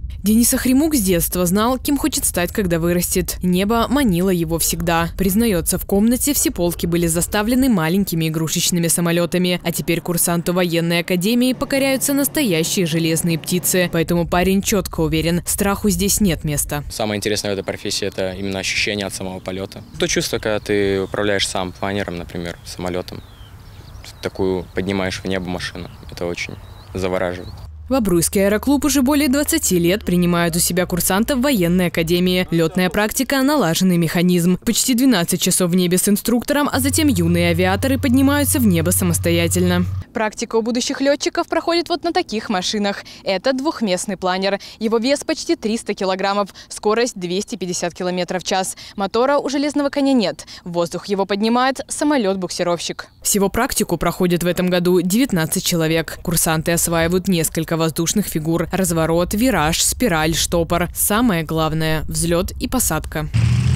Денис Ахремук с детства знал, кем хочет стать, когда вырастет. Небо манило его всегда. Признается, в комнате все полки были заставлены маленькими игрушечными самолетами. А теперь курсанту военной академии покоряются настоящие железные птицы. Поэтому парень четко уверен, страху здесь нет места. Самое интересное в этой профессии – это именно ощущение от самого полета. То чувство, когда ты управляешь сам планером, например, самолетом. Такую поднимаешь в небо машину. Это очень завораживает. В Бобруйский аэроклуб уже более 20 лет принимают у себя курсантов военной академии. Летная практика – налаженный механизм. Почти 12 часов в небе с инструктором, а затем юные авиаторы поднимаются в небо самостоятельно. Практика у будущих летчиков проходит вот на таких машинах. Это двухместный планер. Его вес почти 300 килограммов, скорость 250 километров в час. Мотора у железного коня нет. В воздух его поднимает самолет-буксировщик. Всего практику проходит в этом году 19 человек. Курсанты осваивают несколько воздушных фигур: разворот, вираж, спираль, штопор. Самое главное – взлет и посадка.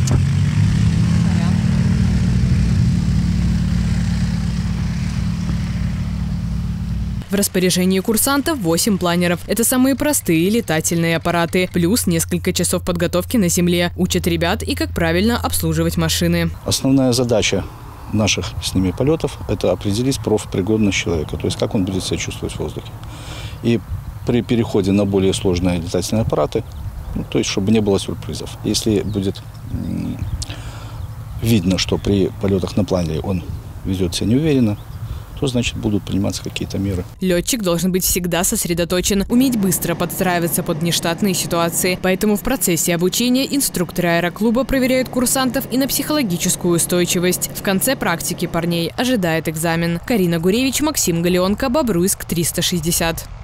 В распоряжении курсантов 8 планеров. Это самые простые летательные аппараты. Плюс несколько часов подготовки на земле. Учат ребят и как правильно обслуживать машины. Основная задача наших с ними полетов – это определить профпригодность человека. То есть как он будет себя чувствовать в воздухе. И при переходе на более сложные летательные аппараты, то есть чтобы не было сюрпризов. Если будет видно, что при полетах на планере он ведет себя неуверенно, то значит будут приниматься какие-то меры. Летчик должен быть всегда сосредоточен, уметь быстро подстраиваться под нештатные ситуации. Поэтому в процессе обучения инструкторы аэроклуба проверяют курсантов и на психологическую устойчивость. В конце практики парней ожидает экзамен. Карина Гуревич, Максим Галеонко, Бобруйск, 360.